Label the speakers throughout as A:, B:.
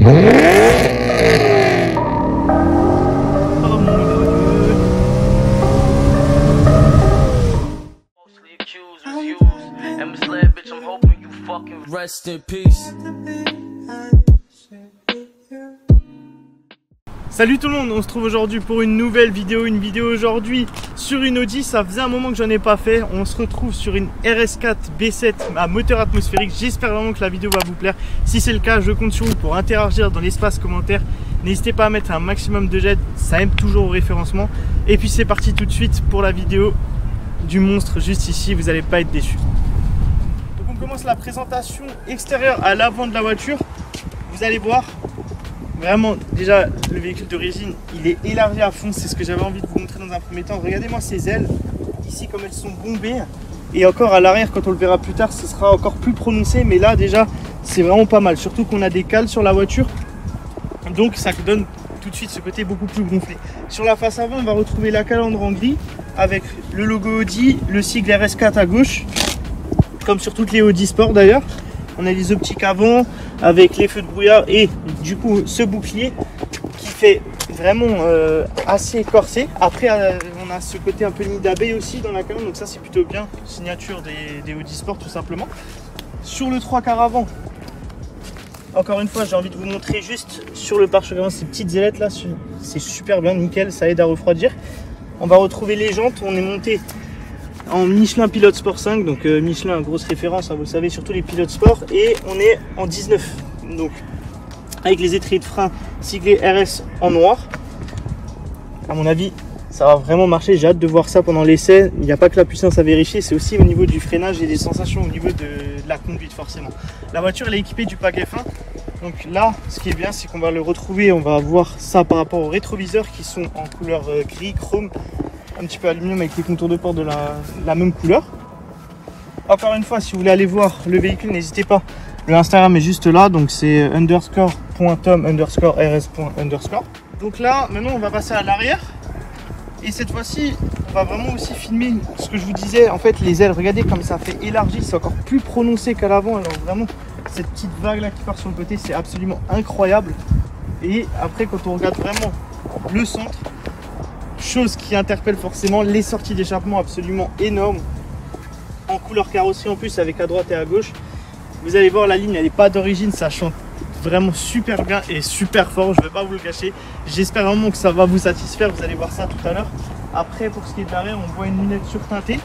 A: Rest in peace.
B: Salut tout le monde, on se trouve aujourd'hui pour une nouvelle vidéo. Une vidéo aujourd'hui sur une Audi. Ça faisait un moment que j'en ai pas fait. On se retrouve sur une RS4 B7 à moteur atmosphérique. J'espère vraiment que la vidéo va vous plaire. Si c'est le cas, je compte sur vous pour interagir dans l'espace commentaire. N'hésitez pas à mettre un maximum de j'aime, ça aide toujours au référencement. Et puis c'est parti tout de suite pour la vidéo du monstre juste ici, vous n'allez pas être déçus. Donc on commence la présentation extérieure à l'avant de la voiture. Vous allez voir, vraiment déjà le véhicule d'origine il est élargi à fond, c'est ce que j'avais envie de vous montrer dans un premier temps. Regardez-moi ces ailes, ici comme elles sont bombées. Et encore à l'arrière, quand on le verra plus tard, ce sera encore plus prononcé. Mais là déjà c'est vraiment pas mal, surtout qu'on a des cales sur la voiture. Donc ça donne tout de suite ce côté beaucoup plus gonflé. Sur la face avant, on va retrouver la calandre en gris avec le logo Audi, le sigle RS4 à gauche, comme sur toutes les Audi Sport d'ailleurs. On a les optiques avant avec les feux de brouillard et du coup ce bouclier qui fait vraiment assez corsé. Après on a ce côté un peu nid d'abeille aussi dans la calandre, donc ça c'est plutôt bien, signature des Audi Sport tout simplement. Sur le 3 quarts avant, encore une fois, j'ai envie de vous montrer juste sur le pare-choc avant ces petites ailettes là, c'est super bien, nickel, ça aide à refroidir. On va retrouver les jantes, on est monté en Michelin Pilot Sport 5, donc Michelin, grosse référence, hein, vous le savez, surtout les pilotes sport, et on est en 19, donc avec les étriers de frein siglés RS en noir. À mon avis, ça va vraiment marcher, j'ai hâte de voir ça pendant l'essai. Il n'y a pas que la puissance à vérifier, c'est aussi au niveau du freinage et des sensations au niveau de la conduite forcément. La voiture elle est équipée du pack F1, donc là ce qui est bien c'est qu'on va le retrouver, on va voir ça par rapport aux rétroviseurs qui sont en couleur gris, chrome, un petit peu aluminium avec les contours de porte de la même couleur. Encore une fois, si vous voulez aller voir le véhicule, n'hésitez pas, le Instagram est juste là, donc c'est _tom_rs_. Donc là maintenant on va passer à l'arrière. Et cette fois-ci, on va vraiment aussi filmer ce que je vous disais, en fait les ailes, regardez comme ça fait élargi, c'est encore plus prononcé qu'à l'avant. Alors vraiment, cette petite vague là qui part sur le côté, c'est absolument incroyable. Et après, quand on regarde vraiment le centre, chose qui interpelle forcément, les sorties d'échappement absolument énormes, en couleur carrosserie en plus, avec à droite et à gauche. Vous allez voir, la ligne, elle n'est pas d'origine, ça chante vraiment super bien et super fort, je ne vais pas vous le cacher. J'espère vraiment que ça va vous satisfaire, vous allez voir ça tout à l'heure. Après, pour ce qui est de l'arrière, on voit une lunette surteintée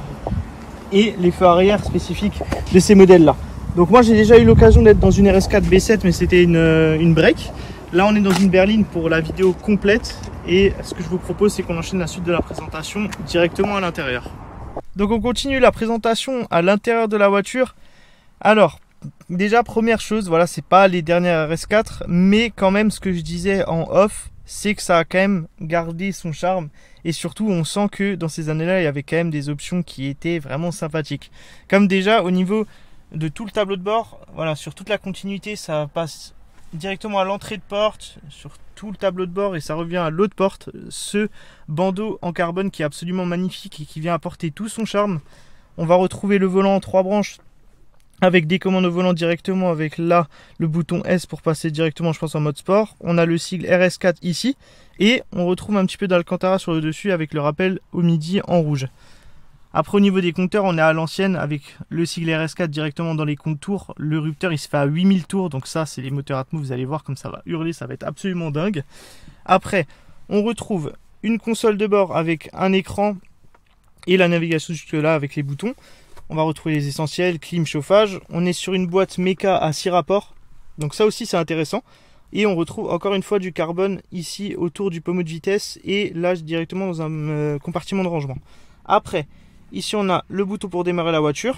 B: et les feux arrière spécifiques de ces modèles là. Donc moi j'ai déjà eu l'occasion d'être dans une RS4 B7, mais c'était une break. Là on est dans une berline pour la vidéo complète, et ce que je vous propose c'est qu'on enchaîne la suite de la présentation directement à l'intérieur. Donc on continue la présentation à l'intérieur de la voiture. Alors déjà, première chose, voilà, c'est pas les dernières RS4, mais quand même ce que je disais en off, c'est que ça a quand même gardé son charme, et surtout on sent que dans ces années-là, il y avait quand même des options qui étaient vraiment sympathiques. Comme déjà au niveau de tout le tableau de bord, voilà, sur toute la continuité, ça passe directement à l'entrée de porte, sur tout le tableau de bord, et ça revient à l'autre porte, ce bandeau en carbone qui est absolument magnifique et qui vient apporter tout son charme. On va retrouver le volant en 3 branches, avec des commandes au volant directement, avec là le bouton S pour passer directement, je pense, en mode sport. On a le sigle RS4 ici, et on retrouve un petit peu d'Alcantara sur le dessus avec le rappel au midi en rouge. Après, au niveau des compteurs, on est à l'ancienne avec le sigle RS4 directement dans les comptes tours. Le rupteur il se fait à 8000 tours, donc ça c'est les moteurs Atmo, vous allez voir comme ça va hurler, ça va être absolument dingue. Après, on retrouve une console de bord avec un écran et la navigation jusque là avec les boutons. On va retrouver les essentiels, clim, chauffage. On est sur une boîte méca à 6 rapports. Donc ça aussi c'est intéressant. Et on retrouve encore une fois du carbone ici autour du pommeau de vitesse. Et là directement dans un compartiment de rangement. Après, ici on a le bouton pour démarrer la voiture.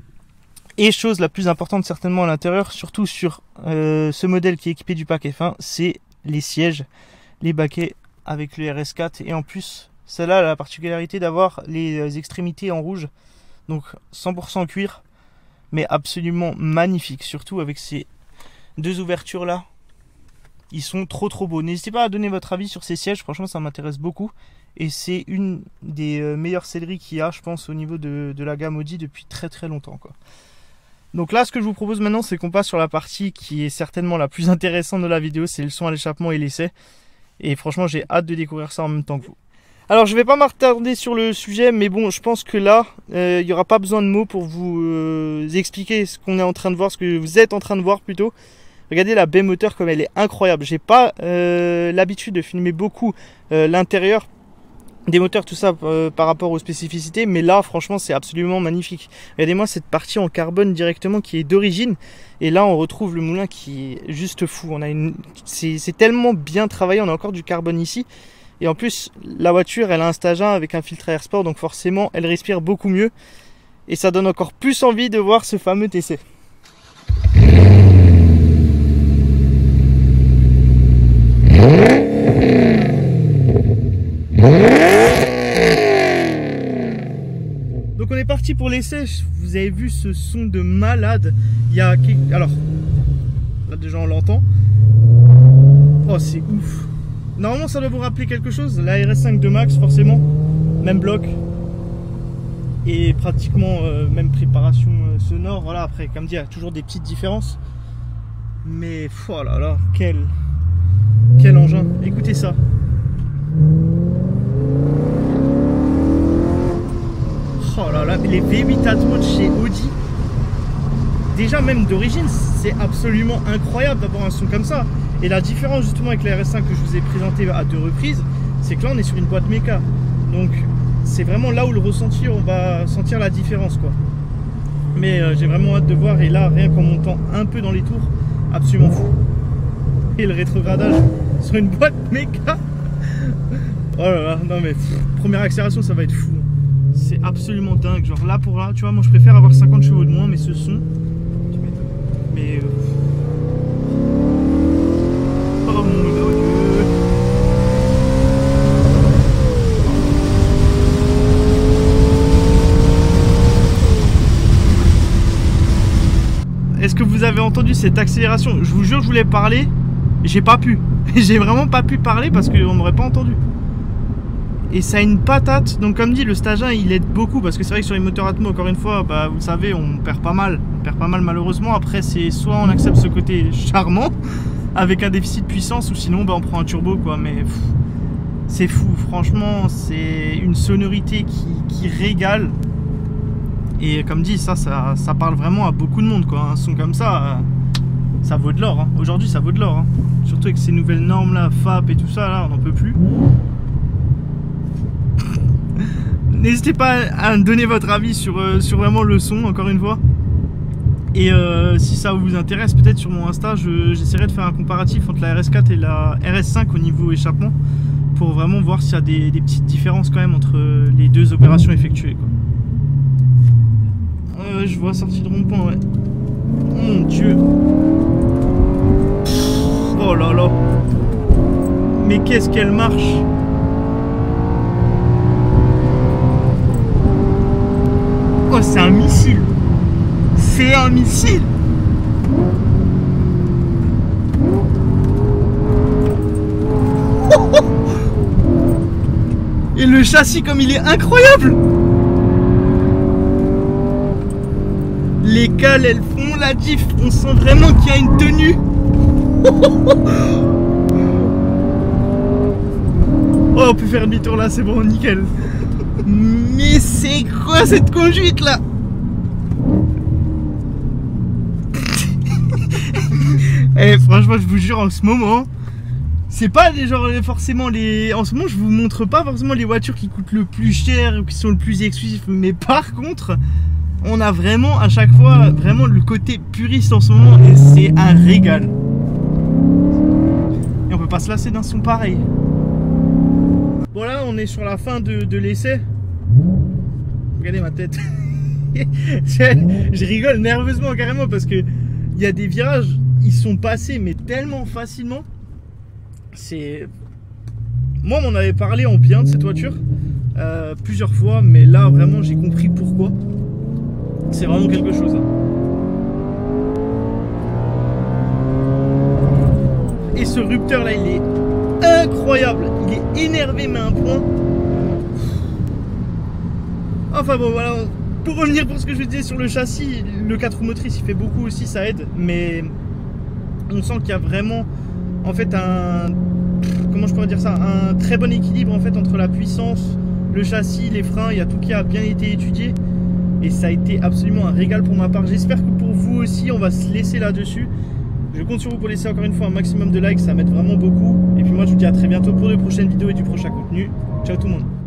B: Et chose la plus importante certainement à l'intérieur, surtout sur ce modèle qui est équipé du pack F1, c'est les sièges, les baquets avec le RS4. Et en plus, celle-là a la particularité d'avoir les extrémités en rouge. Donc 100% cuir, mais absolument magnifique, surtout avec ces deux ouvertures là. Ils sont trop beaux. N'hésitez pas à donner votre avis sur ces sièges, franchement ça m'intéresse beaucoup. Et c'est une des meilleures selleries qu'il y a, je pense, au niveau de la gamme Audi depuis très longtemps, quoi. Donc là, ce que je vous propose maintenant, c'est qu'on passe sur la partie qui est certainement la plus intéressante de la vidéo, c'est le son à l'échappement et l'essai. Et franchement, j'ai hâte de découvrir ça en même temps que vous. Alors, je vais pas m'attarder sur le sujet, mais bon, je pense que là, il n'y aura pas besoin de mots pour vous expliquer ce qu'on est en train de voir, ce que vous êtes en train de voir plutôt. Regardez la baie moteur comme elle est incroyable. J'ai pas l'habitude de filmer beaucoup l'intérieur des moteurs, tout ça par rapport aux spécificités, mais là franchement c'est absolument magnifique. Regardez-moi cette partie en carbone directement qui est d'origine, et là on retrouve le moulin qui est juste fou. C'est tellement bien travaillé, on a encore du carbone ici, et en plus la voiture elle a un stage 1 avec un filtre à air sport, donc forcément elle respire beaucoup mieux, et ça donne encore plus envie de voir ce fameux TC. Donc on est parti pour l'essai. Vous avez vu ce son de malade. Il y a... Alors, là déjà on l'entend. Oh c'est ouf. Normalement ça doit vous rappeler quelque chose. La RS5 de Max forcément. Même bloc. Et pratiquement même préparation sonore. Voilà, après comme dit il y a toujours des petites différences. Mais oh là là, quel engin. Écoutez ça. Oh là là, les V8 Atmo de chez Audi, déjà même d'origine, c'est absolument incroyable d'avoir un son comme ça. Et la différence justement avec la RS5 que je vous ai présenté à 2 reprises, c'est que là on est sur une boîte méca. Donc c'est vraiment là où le ressenti, on va sentir la différence quoi. Mais j'ai vraiment hâte de voir, et là rien qu'en montant un peu dans les tours, absolument fou. Et le rétrogradage sur une boîte méca. Oh là là, non mais première accélération ça va être fou. C'est absolument dingue, genre là pour là, tu vois, moi je préfère avoir 50 chevaux de moins, mais ce son, mais oh mon Dieu. Est-ce que vous avez entendu cette accélération? Je vous jure, je voulais parler, j'ai pas pu, j'ai vraiment pas pu parler parce qu'on m'aurait pas entendu. Et ça a une patate, donc comme dit, le stage 1 il aide beaucoup, parce que c'est vrai que sur les moteurs Atmo, encore une fois, bah, vous le savez, on perd pas mal malheureusement. Après c'est soit on accepte ce côté charmant avec un déficit de puissance, ou sinon bah, on prend un turbo quoi. Mais c'est fou, franchement c'est une sonorité qui régale. Et comme dit, ça parle vraiment à beaucoup de monde quoi. Un son comme ça, ça vaut de l'or hein. Aujourd'hui ça vaut de l'or hein. Surtout avec ces nouvelles normes là, FAP et tout ça là, on n'en peut plus. N'hésitez pas à donner votre avis sur vraiment le son, encore une fois. Et si ça vous intéresse, peut-être sur mon Insta, j'essaierai de faire un comparatif entre la RS4 et la RS5 au niveau échappement, pour vraiment voir s'il y a des petites différences quand même entre les deux opérations effectuées quoi. Je vois sortie de rond-point, ouais. Oh mon Dieu. Oh là là. Mais qu'est-ce qu'elle marche. Oh, c'est un missile. C'est un missile. Et le châssis comme il est incroyable. Les cales elles font la diff. On sent vraiment qu'il y a une tenue. Oh, on peut faire demi-tour là, c'est bon, nickel. Mais c'est quoi cette conduite là? Eh franchement je vous jure, en ce moment c'est pas des genre forcément les... En ce moment je vous montre pas forcément les voitures qui coûtent le plus cher ou qui sont le plus exclusifs, mais par contre on a vraiment à chaque fois vraiment le côté puriste en ce moment, et c'est un régal. Et on peut pas se lasser d'un son pareil. Bon là on est sur la fin de l'essai. Regardez ma tête. Je rigole nerveusement carrément parce que il y a des virages, ils sont passés mais tellement facilement. C'est... Moi on m'en avait parlé en bien de cette voiture plusieurs fois, mais là vraiment j'ai compris pourquoi. C'est vraiment quelque chose hein. Et ce rupteur là il est incroyable, il est énervé mais à un point. Enfin bon voilà, Pour revenir pour ce que je disais sur le châssis, le 4 roues motrices il fait beaucoup aussi, ça aide, mais on sent qu'il y a vraiment en fait comment je pourrais dire ça, un très bon équilibre en fait entre la puissance, le châssis, les freins, il y a tout qui a bien été étudié et ça a été absolument un régal pour ma part. J'espère que pour vous aussi on va se laisser là-dessus. Je compte sur vous pour laisser encore une fois un maximum de likes, ça m'aide vraiment beaucoup. Et puis moi je vous dis à très bientôt pour de prochaines vidéos et du prochain contenu. Ciao tout le monde.